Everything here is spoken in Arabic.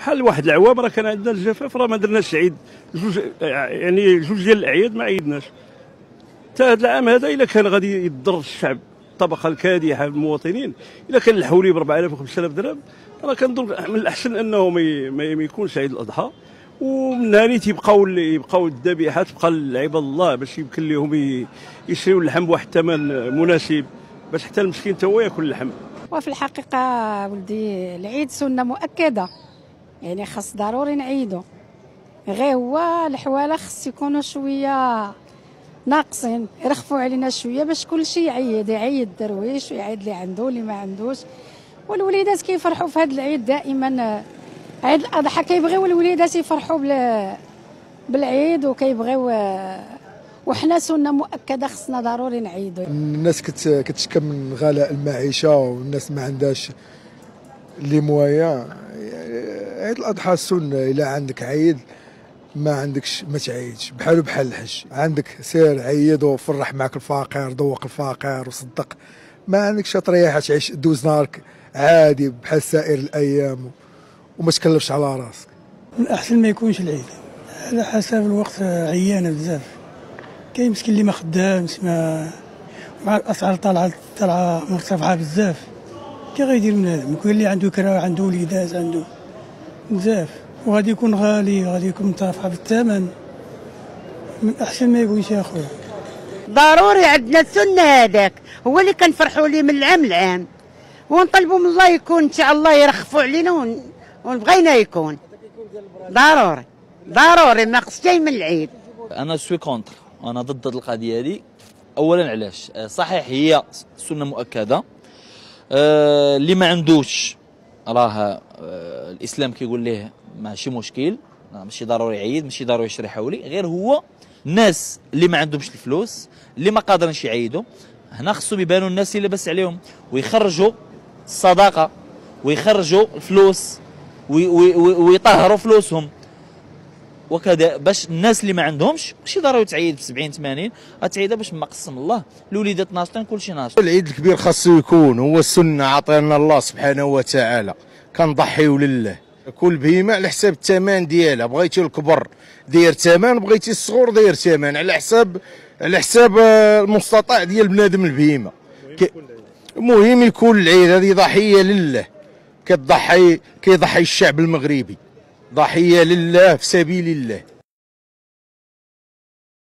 بحال واحد العوام راه كان عندنا الجفاف، راه ما درناش عيد جوج ديال الاعياد ما عيدناش. حتى هذا العام هذا الا كان غادي يضر الشعب، الطبقه الكادحه المواطنين، الا كان الحولي ب 4000 و 5000 درهم، راه كنظن من الاحسن انه ما يكونش عيد الاضحى. ومن هاني يبقاو الذبيحات تبقى لعباد الله باش يمكن لهم يشريو اللحم بواحد الثمن مناسب باش حتى المسكين تا هو ياكل اللحم. وفي الحقيقه ولدي العيد سنه مؤكده، يعني خاص ضروري نعيدو، غير هو الحواله خص يكونوا شويه ناقصين، يرخفوا علينا شويه باش كلشي يعيد الدرويش ويعيد اللي عنده اللي ما عندوش. والوليدات كيفرحوا في هذا العيد دائما، عيد الاضحى كيبغيو الوليدات يفرحوا بالعيد وكيبغيو، وحنا سنه مؤكده خصنا ضروري نعيدو. الناس كتشكى من غلاء المعيشه والناس ما عندهاش لي مويا. عيد الاضحى سنه، الا عندك عيد ما عندكش ما تعيدش، بحال الحج، عندك سير عيد وفرح معك الفقير، ذوق الفقير وصدق. ما عندكش تريح تعيش دوز نهارك عادي بحال سائر الايام وما تكلفش على راسك. من الاحسن ما يكونش العيد على حسب الوقت، عيانه بزاف، كاين مسكين اللي ما خدامش، مع الاسعار طالعه مرتفعه بزاف، كي غيدير من هذا؟ يكون اللي عنده كرا، عنده وليدات، عنده بزاف، وغادي يكون غالي، غادي يكون مرتفع بالثمن. من الاحسن ما يكونش يا خويا. ضروري عندنا السنه، هذاك هو اللي كنفرحوا ليه من العام لعام، ونطلبوا من الله يكون ان شاء الله يرخفوا علينا ونبغينا يكون ضروري ما خصش جاي من العيد. انا سوي كونتر، انا ضد القضيه هذه. اولا علاش؟ صحيح هي سنه مؤكده، اللي ما عندوش راه الاسلام كيقول ليه ماشي مشكل، ماشي ضروري يعيد، ماشي ضروري يشري حولي، غير هو الناس اللي ما عندهمش الفلوس، اللي ما قادرينش يعيدوا، هنا خصهم يبانوا الناس اللي لاباس عليهم ويخرجوا الصدقه ويخرجوا الفلوس ويطهروا فلوسهم، وكذا باش الناس اللي ما عندهمش ماشي ضروري تعيد ب 70 80، غتعيدها باش ما قسم الله الوليدات ناشطين كلشي ناشط. العيد الكبير خاصو يكون هو السنه عطانا الله سبحانه وتعالى، كنضحيو لله. كل بهيمه على حساب الثمن ديالها، بغيتي الكبر داير ثمن، بغيتي الصغور داير ثمن، على حساب المستطاع ديال بنادم البهيمه. المهم يكون العيد هذه ضحيه لله، كيضحي الشعب المغربي، ضحيه لله في سبيل الله.